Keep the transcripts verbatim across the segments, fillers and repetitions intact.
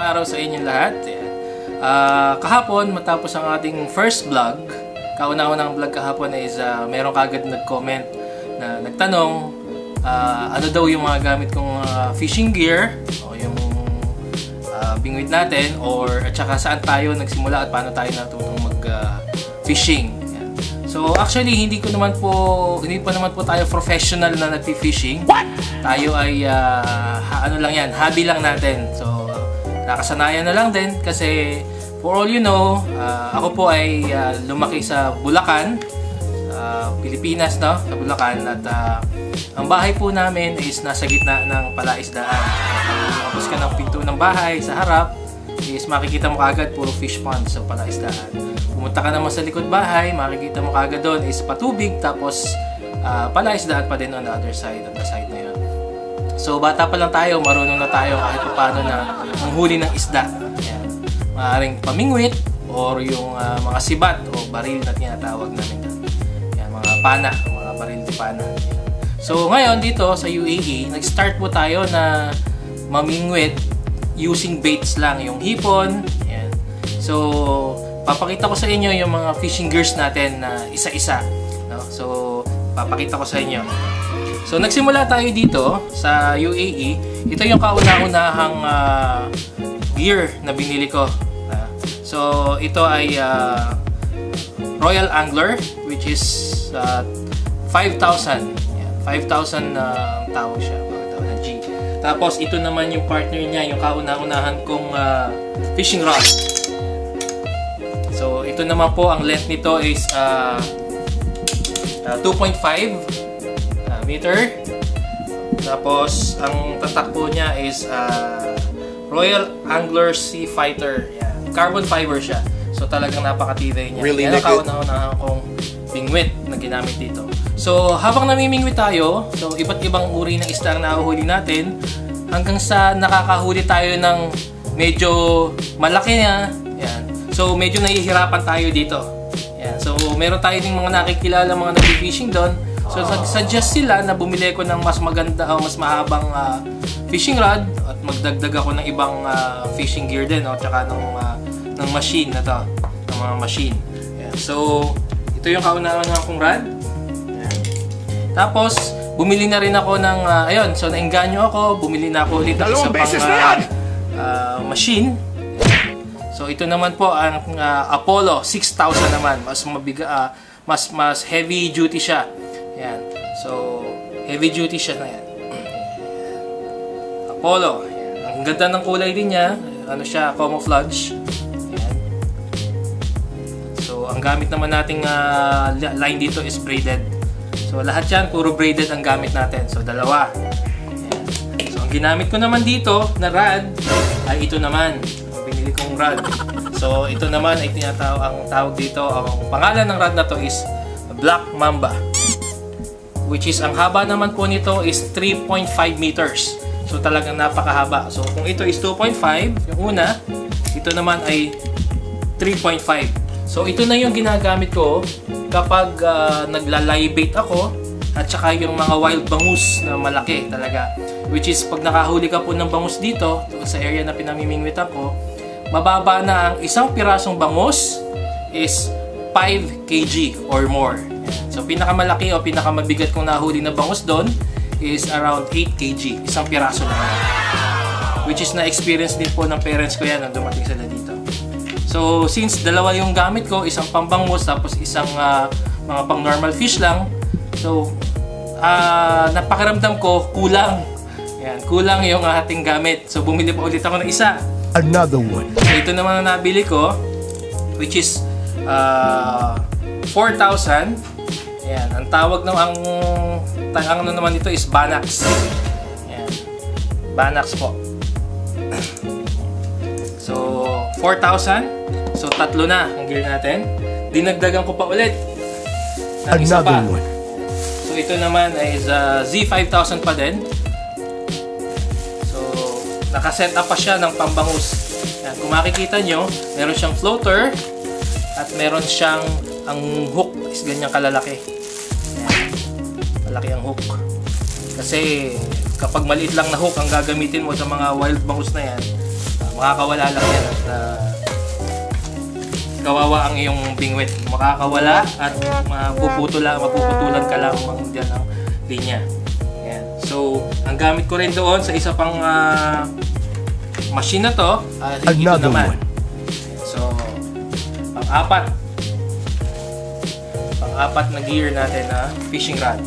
araw sa inyong lahat. Uh, kahapon, matapos ang ating first vlog, kauna-unang vlog kahapon is uh, meron kagad nag-comment na nagtanong uh, ano daw yung mga gamit kong uh, fishing gear o yung uh, bingwit natin, or at saka saan tayo nagsimula at paano tayo natutong mag-fishing. Uh, So actually hindi ko naman po hindi pa naman po tayo professional na nagfi-fishing. Tayo ay uh, ano lang yan, hobby lang natin. So nakasanayan na lang din kasi for all you know, uh, ako po ay uh, lumaki sa Bulacan, uh, Pilipinas, no? Sa Bulacan, at uh, ang bahay po namin is nasa gitna ng palaisdaan. Tapos ka ng pinto ng bahay sa harap is makikita mo kagad puro fish pond sa palaisdaan. Pumunta ka naman sa likod bahay, makikita mo kagad doon is patubig, tapos uh, palaisdaan pa din on the other side, on the side na yun. So bata pa lang tayo, marunong na tayo kahit paano na manghuli ng isda. Yan. Maaaring pamingwit or yung uh, mga sibat o baril na tinatawag namin doon. Yan, mga pana, mga baril de pana. Yan. So ngayon dito sa U A E, nag-start po tayo na mamingwit using baits lang, yung hipon. Yan. So papakita ko sa inyo yung mga fishing gears natin na uh, isa-isa, no? So papakita ko sa inyo. So nagsimula tayo dito sa U A E. Ito yung kauna-unahang uh, gear na binili ko. Uh, so ito ay uh, Royal Angler, which is uh, five thousand. Yeah, five thousand uh, ang tawag siya, na G. Tapos ito naman yung partner niya, yung kauna-unahan kong uh, fishing rod. So ito naman po, ang length nito is uh, uh, two point five uh, meter. Tapos ang tatak po niya is uh, Royal Angler Sea Fighter. Yan. Carbon fiber siya. So talagang napakatibay niya. Really? Yan ang kauna-unahan kong bingwit na ginamit dito. So habang namimingwit tayo, so iba't ibang uri ng isda ang nahuhuli natin, hanggang sa nakakahuli tayo ng medyo malaki na. Yan. So medyo nahihirapan tayo dito. Yan. So meron tayo ding mga nakikilala mga nag-fishing doon. So suggest sila na bumili ko ng mas maganda o mas mahabang uh, fishing rod at magdagdag ako ng ibang uh, fishing gear din, o tsaka ng uh, ng machine na to, ng mga machine. Yan. So ito yung kauna-unahang kong rod. Yan. Tapos bumili na rin ako ng uh, ayun, so naengganyo ako, bumili na ako ulit ng isa pang uh, uh, machine. So ito naman po ang uh, Apollo six thousand naman, mas mabiga uh, mas mas heavy duty siya. Yan. So heavy duty siya na yan. Apollo. Yan. Ang ganda ng kulay din niya. Ano siya, camouflage. Yan. So ang gamit naman nating uh, line dito is braided. So lahat yan puro braided ang gamit natin. So dalawa. Yan. So ang ginamit ko naman dito na rod ay ito naman. Binili kong rod. So ito naman ay tinatawag, ang tawag dito, ang pangalan ng rod na to is Black Mamba, which is ang haba naman po nito is three point five meters. So talagang napakahaba. So kung ito is two point five, yung una, ito naman ay three point five. So ito na yung ginagamit ko kapag uh, naglalay-bait ako, at saka yung mga wild bangus na malaki talaga. Which is pag nakahuli ka po ng bangus dito sa area na pinamimingwitan ko, mababa na ang isang pirasong bangus is five kilograms or more. So pinakamalaki o pinakamabigat kong nahuli na bangus doon is around eight kilograms, isang piraso naman. Which is na-experience din po ng parents ko yan nung dumating sila dito. So since dalawa yung gamit ko, isang pambangus tapos isang uh, mga pang normal fish lang, so uh, napakiramdam ko kulang. Yan, kulang yung ating gamit. So bumili pa ulit ako ng isa. Another one. So ito naman ang nabili ko, which is uh, four thousand. Yan, ang tawag ng ang ang ano naman dito is Banax. Yan. Banax po. So four thousand. So tatlo na ang gear natin. Dinagdagan ko pa ulit ng isa pa. Another one. So ito naman ay uh, Z five thousand pa din. Nakaset up pa siya ng pambangus. Yan, kung makikita nyo, meron siyang floater at meron siyang ang hook is ganyang kalalaki. Yan, malaki ang hook. Kasi kapag maliit lang na hook ang gagamitin mo sa mga wild bangus na yan, makakawala lang yan at uh, kawawa ang iyong bingwit. Makakawala at mapuputulan, mapuputulan ka lamang dyan ng linya. Ayan. So, ang gamit ko rin doon sa isa pang uh, machine na to, uh, ito naman. So, pang-apat. Pang-apat na gear natin na fishing rod.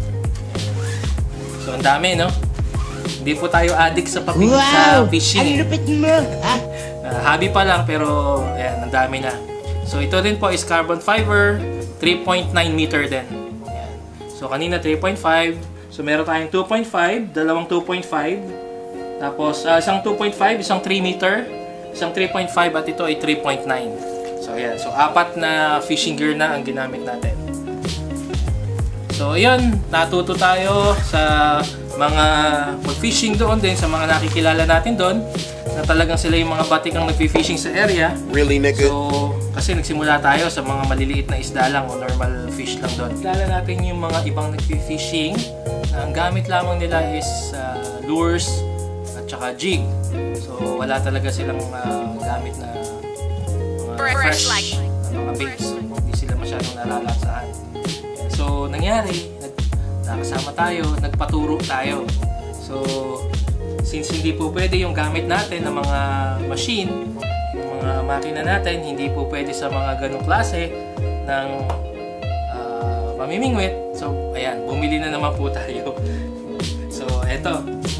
So, ang dami, no? Hindi po tayo addict sa, paping, wow! Sa fishing. Ang lupit mo! Ha? Uh, hobby pa lang, pero ayan, ang dami na. So, ito din po is carbon fiber, three point nine meter din. Ayan. So, kanina three point five. So, meron tayong two point five, dalawang two point five. Tapos, uh, isang two point five, isang three meter, isang three point five, at ito ay three point nine. So, ayan. So, apat na fishing gear na ang ginamit natin. So, ayun. Natuto tayo sa mga mag-fishing doon din, sa mga nakikilala natin doon, na talagang sila yung mga batikang nag-fishing sa area. Really, nigga? So, kasi nagsimula tayo sa mga maliliit na isda lang o normal fish lang doon. Kilala natin yung mga ibang nag-fishing na ang gamit lamang nila is uh, lures at saka jig. So, wala talaga silang uh, gamit na mga fresh, na mga baits. Hindi sila masyadong nalalasahan. So, nangyari, nag nakasama tayo, nagpaturo tayo. So, since hindi po pwede yung gamit natin ng mga machine, yung mga makina natin, hindi po pwede sa mga ganong klase ng uh, pamimingwit. So, ayan, bumili na naman po tayo. So, eto.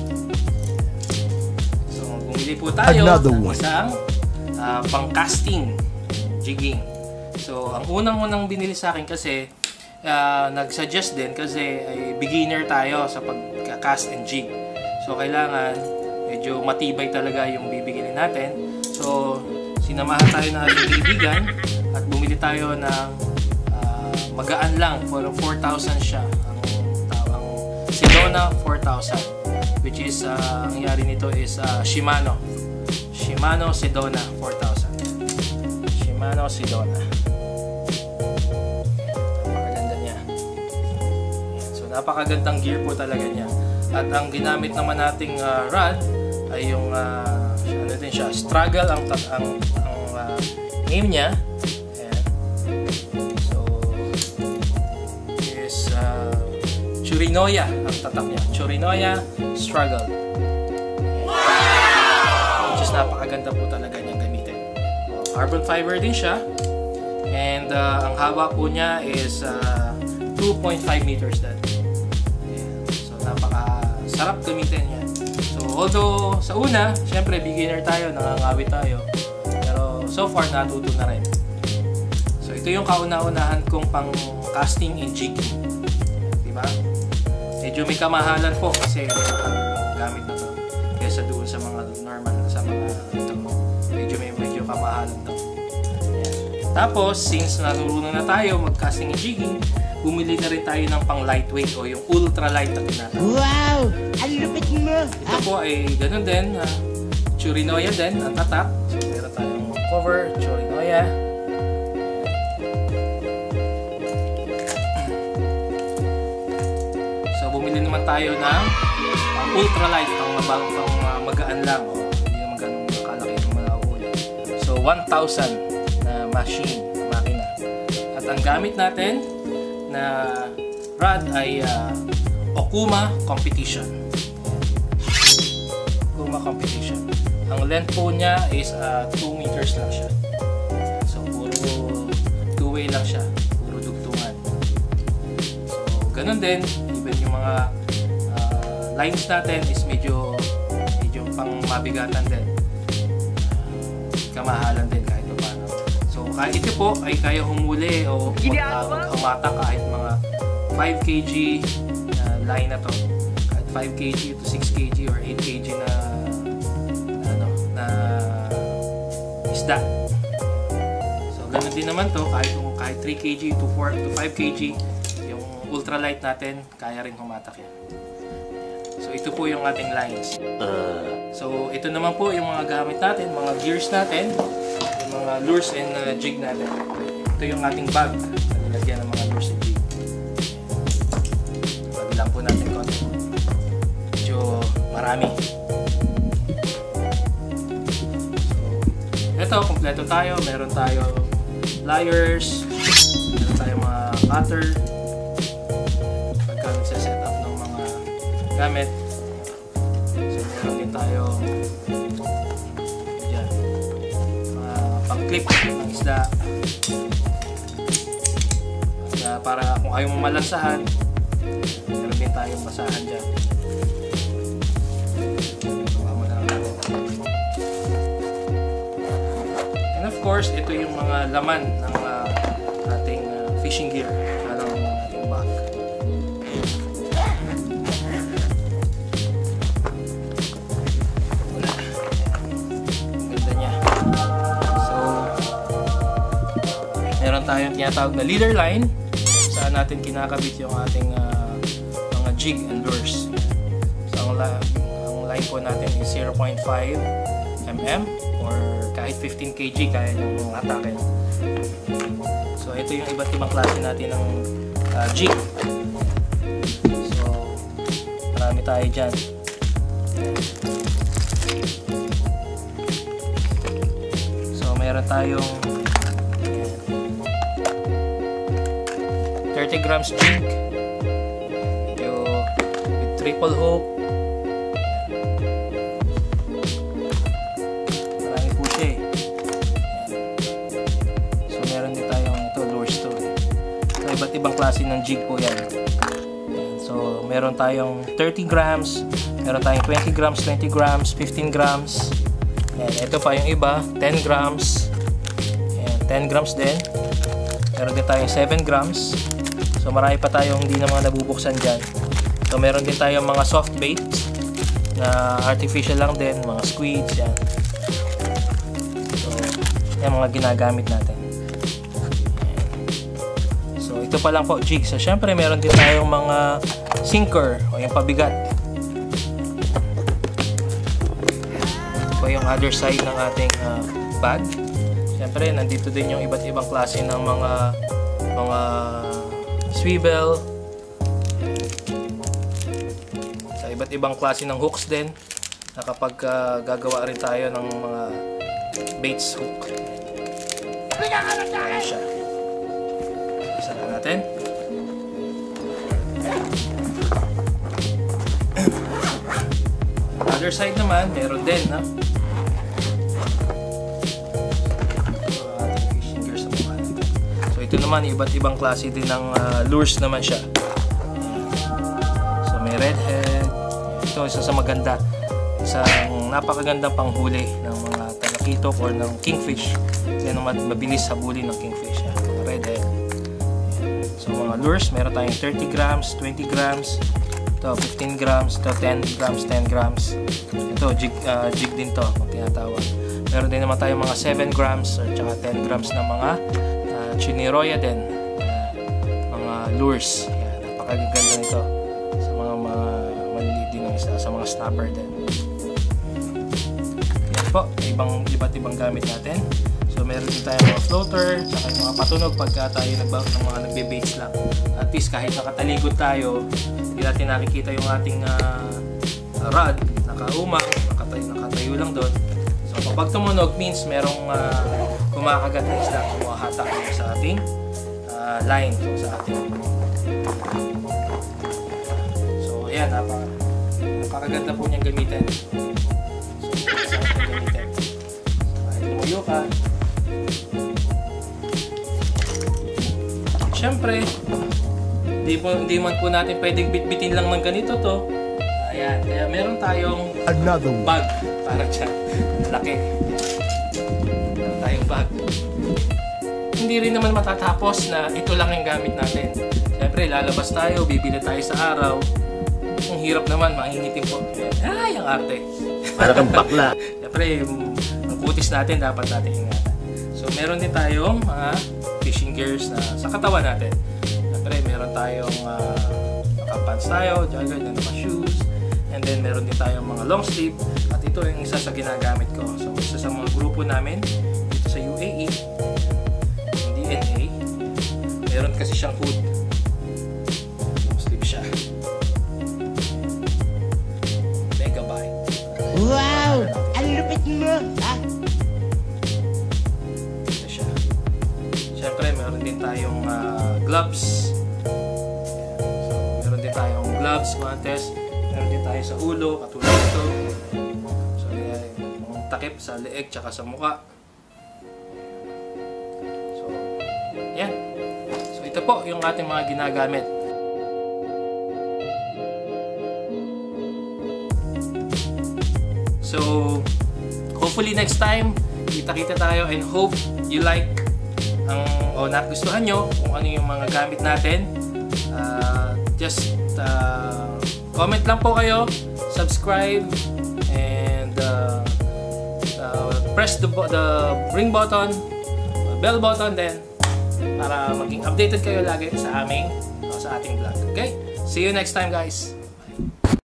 So, bumili po tayo ng isang uh, pang-casting jigging. So, ang unang-unang binili sa akin kasi Uh, nag-suggest din kasi ay beginner tayo sa pag-cast and jig. So, kailangan medyo matibay talaga yung bibigyan natin. So, sinamahan tayo ng ating kaibigan at bumili tayo ng uh, magaan lang for four thousand siya. Ang tawang Sedona four thousand, which is, uh, ang nangyari nito is uh, Shimano. Shimano Sedona four thousand. Shimano Sedona. Napakagandang gear po talaga niya. At ang ginamit naman nating uh, rod ay yung uh, ano din siya, struggle ang ang, ang uh, name niya. Ayan. So is uh, Churinoya ang tatak niya. Churinoya struggle. Wow! Which is napakaganda po talaga niyang gamitin. Carbon fiber din siya. And uh, ang haba po niya is uh, two point five meters din. Napaka-sarap gamitin yan. So, although sa una, syempre beginner tayo, nangangawit tayo. Pero so far, natuto na rin. So, ito yung kauna-unahan kong pang casting and jigging. Diba? Medyo may kamahalan po kasi ang gamit na to. Kesa doon sa mga normal, sa mga ito. Medyo may medyo kamahalan to. Ayan. Tapos, since naturunan na tayo mag-casting and jigging, bumili na rin tayo ng pang lightweight o yung ultra light na tinatawag. Wow! Ang lupit mo! Ito po ay ganun din. Uh, Churinoya din, ang tatak. So, meron tayong cover, Churinoya. So, bumili naman tayo ng uh, ultra light, pang, pang, pang uh, magaan lang. O, hindi naman ganun kalaki yung malawuli. So, one thousand na machine, makina. At ang gamit natin na rod ay uh, Okuma Competition. Okuma Competition. Ang length po niya is uh, two meters lang siya. So, puro two-way lang siya. Puro dugtungan. So, ganun din. Even yung mga uh, lines natin is medyo medyo pang mabigatan din. Uh, kamahalan din kahit pa paano. So, kahit ito po ay kaya humuli o humata uh, kahit mga five kilograms na line na to. Kahit five kilograms to six kilograms or eight kilograms na, na, ano, na isda. So, ganun din naman to. Kahit, kahit three kilograms to four to five kilograms, yung ultralight natin, kaya rin humatak yan. So, ito po yung ating lines. So, ito naman po yung mga gamit natin, mga gears natin, mga lures and uh, jig natin. Ito yung ating bag. Nalagyan ng mga lures and jig. Pagbilang po natin konti. Medyo marami. ito, kompleto tayo. Meron tayo pliers, meron tayo mga cutter, pagka nagsa-set up ng mga gamit. So meron din tayo dyan, mga pang-clip ng isda. At, uh, para kung ayaw mong malansahan, meron din tayong basahan dyan. And of course, ito yung mga laman ng uh, ating uh, fishing gear, ano ng ating bag. Wala. Ang ganda niya. So, meron tayong tinatawag na leader line, saan natin kinakabit yung ating uh, mga jig and lures. So, ang, la ang line po natin is zero point five millimeter or kahit fifteen kilograms kaya nyung atake. So ito yung iba't ibang klase natin ng uh, jig. So marami tayo dyan. So meron tayong thirty grams jig yung with triple hook. Iba't ibang klase ng jig po yan. So meron tayong thirty grams, meron tayong twenty grams, twenty grams, fifteen grams. Ayan, ito pa yung iba, ten grams. Ayan, ten grams din. Meron din tayong seven grams. So marami pa tayong hindi na mga nabubuksan dyan. So meron din tayong mga soft baits na artificial lang din, mga squids yan. So yan mga ginagamit natin. Ito pa lang po jig. So syempre meron din tayong mga sinker o yung pabigat. Ito pa yung other side ng ating uh, bag. Syempre nandito din yung iba't ibang klase ng mga mga swivel. Sa iba't ibang klase ng hooks din na kapag uh, gagawa rin tayo ng mga baits hook. Ayan siya. Isa na natin. Other side naman, meron din, no? So ito naman, iba't ibang klase din ng uh, lures naman siya. So may redhead. Ito, isa sa maganda. Isang napakagandang panghuli ng mga talakitok or ng kingfish. Yan ang mabilis habulin ng kingfish. Yan, mga redhead. So mga lures, meron tayong thirty grams, twenty grams, ito fifteen grams, ito ten grams, ten grams. Ito jig, uh, jig din to kung tinatawag. Meron din naman tayong mga seven grams at saka ten grams na mga uh, chiniroya din, uh, mga lures. Yan, napakaganda nito sa mga mga maliliit din ng isa, sa mga snapper din. Yan po, ibang iba't ibang gamit natin. So meron din tayong mga floater, saka yung mga patunog pagka tayo nagbaw ng mga nagbe-baits lang. At least kahit nakatalikod tayo, hindi natin nakikita yung ating uh, rod, nakaumang, nakatayo, nakatayo lang doon. So kapag tumunog means merong uh, kumakagat na isla, kumahatak sa ating uh, line, so sa ating. So ayan, napaka, napakaganda po niyang gamitin. So sa ating gamitin. So kahit tumuyo ka, siyempre, di, po, di man po natin pwedeng bitbitin lang ng ganito to. Ayan, kaya meron tayong another bag. Parang siya, laki. Meron tayong bag. Hindi rin naman matatapos na ito lang yung gamit natin. Siyempre, lalabas tayo, bibili tayo sa araw. Ang hirap naman, mangingitim po. Ay, ang arte. Para kang bakla. Siyempre, ang kutis natin, dapat natin ingatan. So, meron din tayong mga fishing gears na sa katawan natin. Siyempre, meron tayong uh, nakapants tayo, jogger, na mga shoes. And then, meron din tayong mga long sleeve. At ito yung isa sa ginagamit ko. So, isa sa mga grupo namin dito sa U A E, yung D N A, meron kasi siyang hood. Long sleeve siya. Megabyte. Wow! Ang lupit mo! Ha? tayong uh, gloves. So, meron din tayong gloves, guantes. Meron din tayo sa ulo, katulad ito. So, yan, yung takip sa leeg tsaka sa muka. So, yan. So, ito po yung ating mga ginagamit. So, hopefully next time, kita-kita tayo and hope you like ang, o nagustuhan nyo kung ano yung mga gamit natin. Uh, just uh, comment lang po kayo, subscribe, and uh, uh, press the, the ring button, bell button din, para maging updated kayo lagi sa aming, o sa ating vlog. Okay? See you next time, guys!